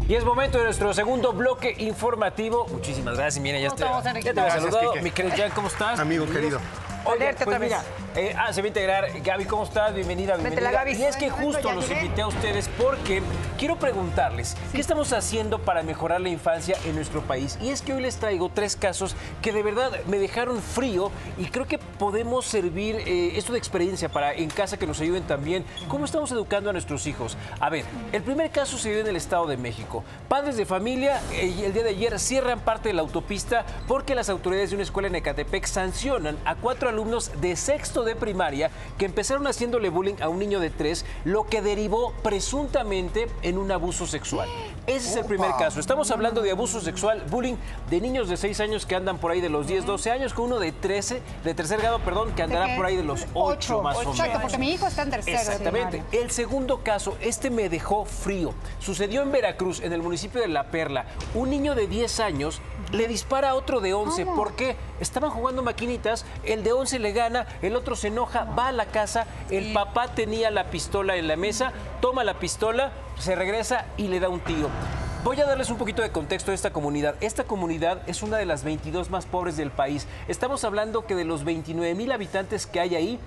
Y es momento de nuestro segundo bloque informativo. Muchísimas gracias. Mira, ya te había saludado. Mi querido Jan, ¿cómo estás? Amigo querido. Oye, pues mira, se va a integrar Gaby, ¿cómo estás? Bienvenida, bienvenida. Gaby. Y es que justo los invité a ustedes porque quiero preguntarles qué estamos haciendo para mejorar la infancia en nuestro país. Y es que hoy les traigo 3 casos que de verdad me dejaron frío y creo que podemos servir esto de experiencia para en casa que nos ayuden también. ¿Cómo estamos educando a nuestros hijos? A ver, el primer caso se dio en el Estado de México. Padres de familia el día de ayer cierran parte de la autopista porque las autoridades de una escuela en Ecatepec sancionan a 4 alumnos de sexto de primaria que empezaron haciéndole bullying a un niño de 3, lo que derivó presuntamente en un abuso sexual. Ese es el primer caso. Estamos hablando de abuso sexual, bullying de niños de 6 años que andan por ahí de los 10, 12 años, con uno de 13, de tercer grado, perdón, que andará por ahí de los 8 más o menos. Exacto, porque mi hijo está en tercero. Exactamente. El segundo caso, me dejó frío. Sucedió en Veracruz, en el municipio de La Perla. Un niño de 10 años le dispara a otro de 11. ¿Cómo? ¿Por qué? Estaban jugando maquinitas, el de 11 le gana, el otro se enoja, va a la casa, el papá tenía la pistola en la mesa, toma la pistola, se regresa y le da un tiro. Voy a darles un poquito de contexto de esta comunidad. Esta comunidad es una de las 22 más pobres del país. Estamos hablando que de los 29,000 habitantes que hay ahí,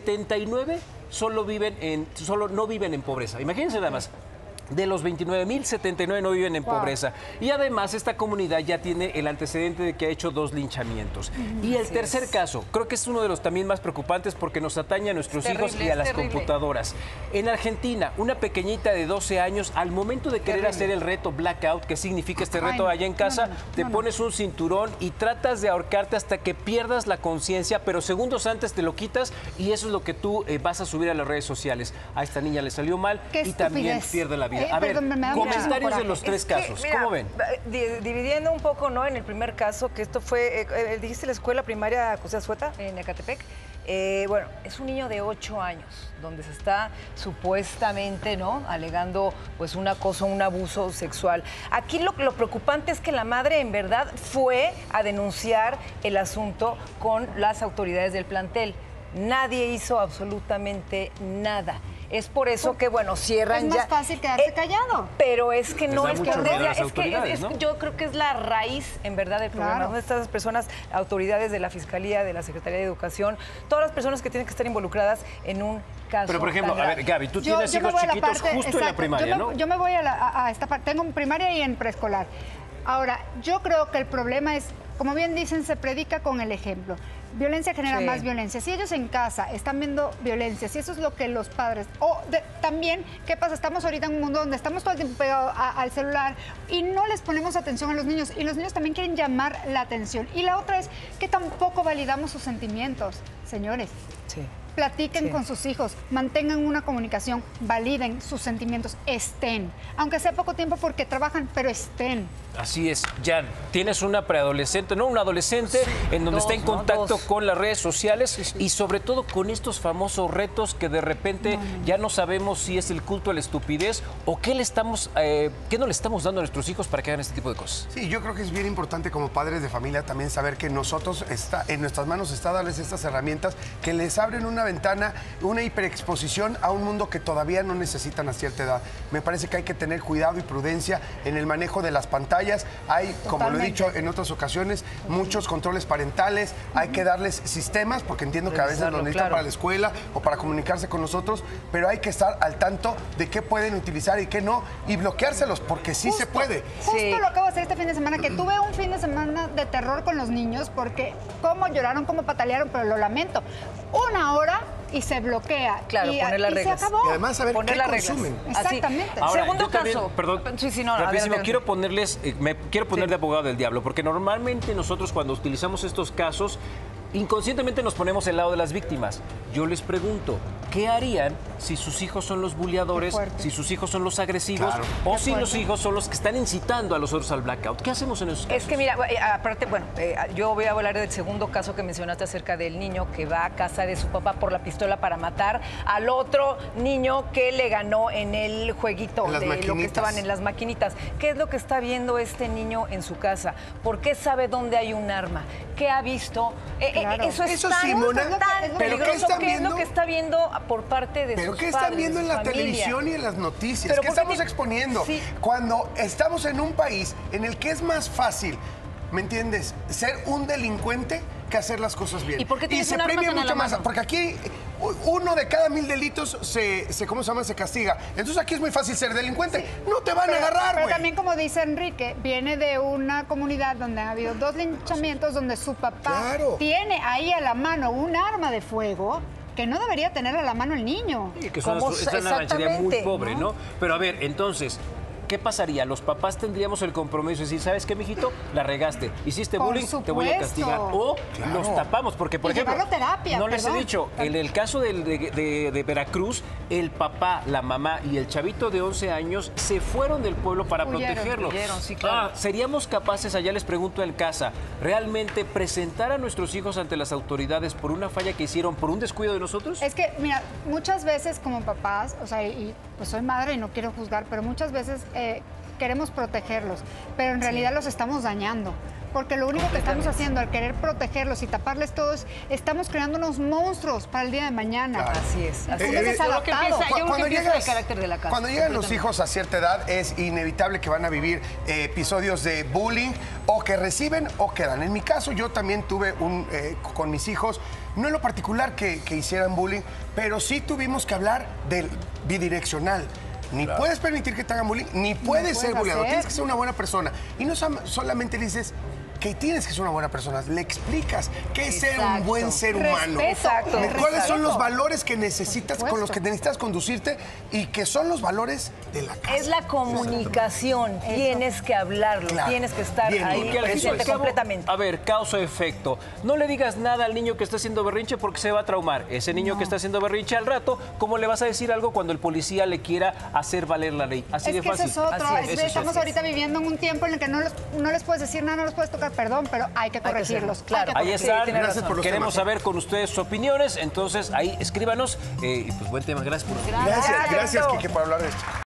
79 solo no viven en pobreza. Imagínense nada más. De los 29,000, 79 no viven en pobreza. Y además esta comunidad ya tiene el antecedente de que ha hecho 2 linchamientos. Y el tercer caso, creo que es uno de los también más preocupantes porque nos atañe a nuestros hijos y a las computadoras. En Argentina, una pequeñita de 12 años, al momento de querer hacer el reto Blackout, ¿qué significa este reto allá en casa? Te pones un cinturón y tratas de ahorcarte hasta que pierdas la conciencia, pero segundos antes te lo quitas y eso es lo que tú vas a subir a las redes sociales. A esta niña le salió mal y también pierde la vida. A ver, comentarios de los 3 casos. Mira, ¿Cómo ven? Dividiendo un poco, ¿no? En el primer caso, que esto fue, dijiste la escuela primaria José Azueta, en Ecatepec. Bueno, es un niño de 8 años, donde se está supuestamente, ¿no?, alegando pues un acoso, un abuso sexual. Aquí lo preocupante es que la madre en verdad fue a denunciar el asunto con las autoridades del plantel. Nadie hizo absolutamente nada. Es por eso que, bueno, cierran ya. Es más fácil quedarse callado. Pero es que no es que yo creo que es la raíz, en verdad, del problema. Claro. ¿No? Estas personas, autoridades de la Fiscalía, de la Secretaría de Educación, todas las personas que tienen que estar involucradas en un caso. Pero, por ejemplo, tan a grave. ver, Gaby, tú tienes hijos chiquitos justo en la primaria, ¿no? Yo me voy a esta parte. Tengo primaria y en preescolar. Ahora, yo creo que el problema es, como bien dicen, se predica con el ejemplo. Violencia genera más violencia. Si ellos en casa están viendo violencia, si eso es lo que los padres... también, ¿qué pasa? Estamos ahorita en un mundo donde estamos todo el tiempo pegados al celular y no les ponemos atención a los niños. Y los niños también quieren llamar la atención. Y la otra es que tampoco validamos sus sentimientos, señores. Sí. Platiquen con sus hijos, mantengan una comunicación, validen sus sentimientos, estén. Aunque sea poco tiempo porque trabajan, pero estén. Así es, Jan, tienes una preadolescente, no, una adolescente en donde está en contacto con las redes sociales y sobre todo con estos famosos retos que de repente ya no sabemos si es el culto a la estupidez o qué no le estamos dando a nuestros hijos para que hagan este tipo de cosas. Sí, yo creo que es bien importante como padres de familia también saber que nosotros en nuestras manos está darles estas herramientas que les abren una ventana, una hiperexposición a un mundo que todavía no necesitan a cierta edad. Me parece que hay que tener cuidado y prudencia en el manejo de las pantallas. Hay, como lo he dicho en otras ocasiones, muchos controles parentales. Hay que darles sistemas, porque entiendo que a veces lo necesitan para la escuela o para comunicarse con nosotros, pero hay que estar al tanto de qué pueden utilizar y qué no, y bloqueárselos, porque sí se puede. Justo lo acabo de hacer este fin de semana, que tuve un fin de semana de terror con los niños, porque cómo lloraron, cómo patalearon, pero lo lamento. 1 hora y se bloquea. Claro, poner las reglas. Se acabó. Y además saber qué consumen. Exactamente. Ahora, Segundo yo también, caso. Perdón, rapidísimo, quiero ponerles, me quiero poner de abogado del diablo, porque normalmente nosotros cuando utilizamos estos casos, inconscientemente nos ponemos del lado de las víctimas. Yo les pregunto, ¿qué harían si sus hijos son los buleadores, si sus hijos son los agresivos o si los hijos son los que están incitando a los otros al blackout? ¿Qué hacemos en esos casos? Es que mira, aparte, bueno, yo voy a hablar del segundo caso que mencionaste acerca del niño que va a casa de su papá por la pistola para matar al otro niño que le ganó en el jueguito de lo que estaban en las maquinitas. ¿Qué es lo que está viendo este niño en su casa? ¿Por qué sabe dónde hay un arma? ¿Qué ha visto? Claro. Eso es Eso tan, sí, Mona, tan pero ¿qué peligroso. están ¿Qué es viendo? lo que está viendo por parte de ¿Pero sus qué padres, están viendo de en su la familia? televisión y en las noticias? Pero ¿Qué ¿por qué estamos ti- exponiendo? Sí. Cuando estamos en un país en el que es más fácil, ¿me entiendes?, ser un delincuente que hacer las cosas bien. ¿Y por qué tienes se un arma premia tan a la mucho más, mano? porque aquí 1 de cada 1000 delitos ¿cómo se llama? Se castiga. Entonces aquí es muy fácil ser delincuente. No te van a agarrar, Pero güey. también, como dice Enrique, viene de una comunidad donde ha habido 2 linchamientos, donde su papá Claro. tiene ahí a la mano un arma de fuego que no debería tener a la mano el niño. Sí, que es ¿Cómo es una ranchería muy exactamente? pobre, ¿no? Pero a ver, entonces, ¿qué pasaría? Los papás tendríamos el compromiso de decir, ¿sabes qué, mijito? La regaste. Hiciste Por bullying, te voy a supuesto. castigar. O Claro. los tapamos, porque, por Y ejemplo, llevarlo a terapia, no les he perdón. dicho, en el caso de Veracruz, el papá, la mamá y el chavito de 11 años se fueron del pueblo para Huyeron, protegerlo. huyeron, sí, claro. ¿Seríamos capaces, allá les pregunto en casa, realmente presentar a nuestros hijos ante las autoridades por una falla que hicieron, por un descuido de nosotros? Es que, mira, muchas veces como papás, o sea, y pues soy madre y no quiero juzgar, pero muchas veces queremos protegerlos, pero en realidad los estamos dañando. Porque lo único que estamos haciendo al querer protegerlos y taparles todos, estamos creando unos monstruos para el día de mañana. Claro. Así es. Así Uno es. es Yo creo que desadaptado. empieza- yo creo que empieza el carácter de la casa. Cuando llegan los completamente. hijos a cierta edad, es inevitable que van a vivir episodios de bullying o que reciben o que dan. En mi caso, yo también tuve con mis hijos, no en lo particular que hicieran bullying, pero sí tuvimos que hablar del bidireccional. Ni puedes permitir que te hagan bullying, ni puedes ser puedes bullying. hacer. Tienes que ser una buena persona. Y no solamente le dices que tienes que ser una buena persona, le explicas qué es ser un Exacto. buen ser humano. Exacto. ¿Cuáles son los Respeto. valores que necesitas, con los que necesitas conducirte y que son los valores de la casa? Es la comunicación. Tienes que hablarlo, Claro. tienes que estar Bien, ahí porque al fin y al presente cabo- completamente. A ver, causa-efecto. No le digas nada al niño que está haciendo berrinche porque se va a traumar. Ese niño que está haciendo berrinche al rato, ¿cómo le vas a decir algo cuando el policía le quiera hacer valer la ley? Así Es de que fácil. eso es otro. Así es. Es que estamos ahorita viviendo en un tiempo en el que no les puedes decir nada, no los puedes tocar, perdón, pero hay que corregirlos. claro. Hay que Ahí Sí, están. tiene Gracias por los Queremos temas. saber con ustedes sus opiniones. Entonces, ahí escríbanos. Y pues buen tema. Gracias por Gracias, Exacto. Kike, por hablar de esto.